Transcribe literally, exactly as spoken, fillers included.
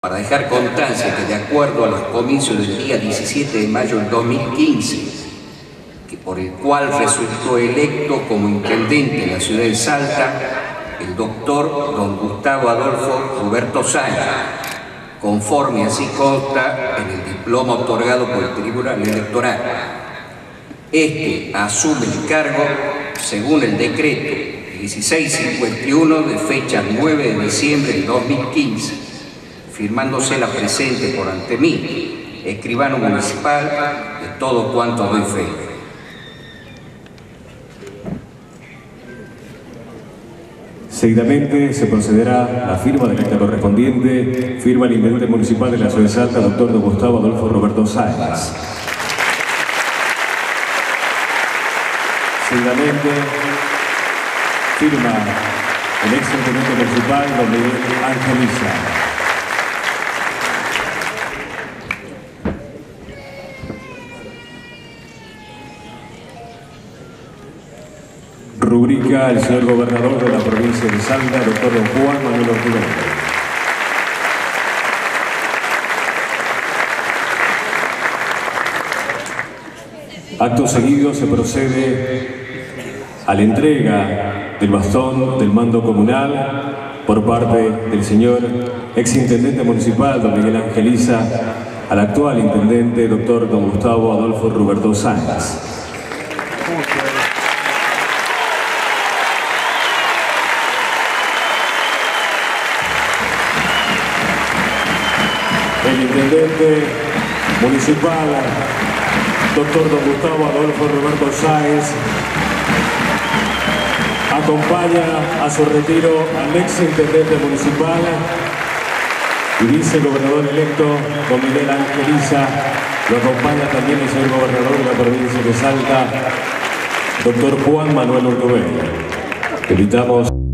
Para dejar constancia que de acuerdo a los comicios del día diecisiete de mayo del dos mil quince, que por el cual resultó electo como intendente de la ciudad de Salta, el doctor don Gustavo Adolfo Roberto Sáenz, conforme así consta en el diploma otorgado por el Tribunal Electoral. Este asume el cargo según el decreto dieciséis cincuenta y uno de fecha nueve de diciembre del dos mil quince, firmándose la presente por ante mí, escribano municipal, de todo cuanto doy fe. Seguidamente se procederá a la firma del acta correspondiente, firma el intendente municipal de la ciudad de Salta, doctor don Gustavo Adolfo Roberto Sáenz. Seguidamente firma el ex intendente municipal don Miguel Angeliza. Rubrica el señor gobernador de la provincia de Salta, doctor don Juan Manuel Ortubey. Acto seguido se procede a la entrega del bastón del mando comunal por parte del señor exintendente municipal don Miguel Angeliza al actual intendente doctor don Gustavo Adolfo Roberto Sáenz. El intendente municipal, doctor don Gustavo Adolfo Roberto Sáenz, acompaña a su retiro al ex intendente municipal y vicegobernador electo don Miguel Angeliza. Lo acompaña también el señor gobernador de la provincia de Salta, doctor Juan Manuel Ortubey. Invitamos